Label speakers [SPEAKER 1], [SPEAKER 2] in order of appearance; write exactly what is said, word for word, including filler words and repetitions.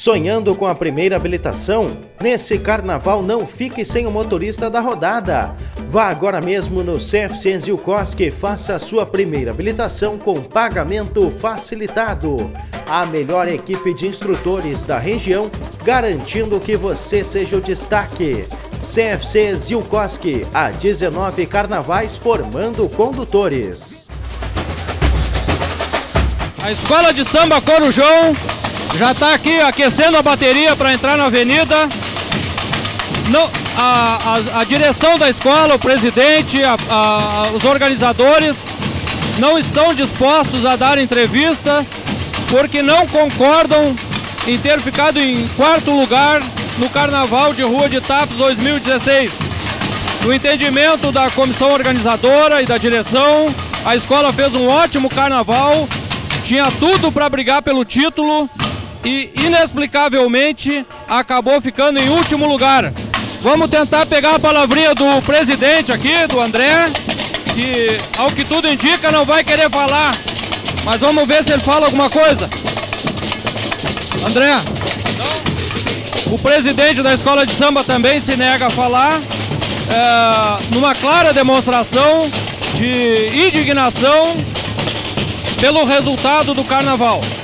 [SPEAKER 1] Sonhando com a primeira habilitação? Nesse carnaval não fique sem o motorista da rodada. Vá agora mesmo no C F C Zilkowski e faça a sua primeira habilitação com pagamento facilitado. A melhor equipe de instrutores da região, garantindo que você seja o destaque. C F C Zilkowski, há dezenove carnavais formando condutores.
[SPEAKER 2] A Escola de Samba Corujão já está aqui aquecendo a bateria para entrar na avenida. Não, a, a, a direção da escola, o presidente, a, a, os organizadores não estão dispostos a dar entrevistas porque não concordam em ter ficado em quarto lugar no Carnaval de Rua de Tapes dois mil e dezesseis. No entendimento da comissão organizadora e da direção, a escola fez um ótimo carnaval, tinha tudo para brigar pelo título e inexplicavelmente acabou ficando em último lugar. Vamos tentar pegar a palavrinha do presidente aqui, do André, que ao que tudo indica não vai querer falar, mas vamos ver se ele fala alguma coisa. André, o presidente da escola de samba também se nega a falar, é, numa clara demonstração de indignação pelo resultado do carnaval.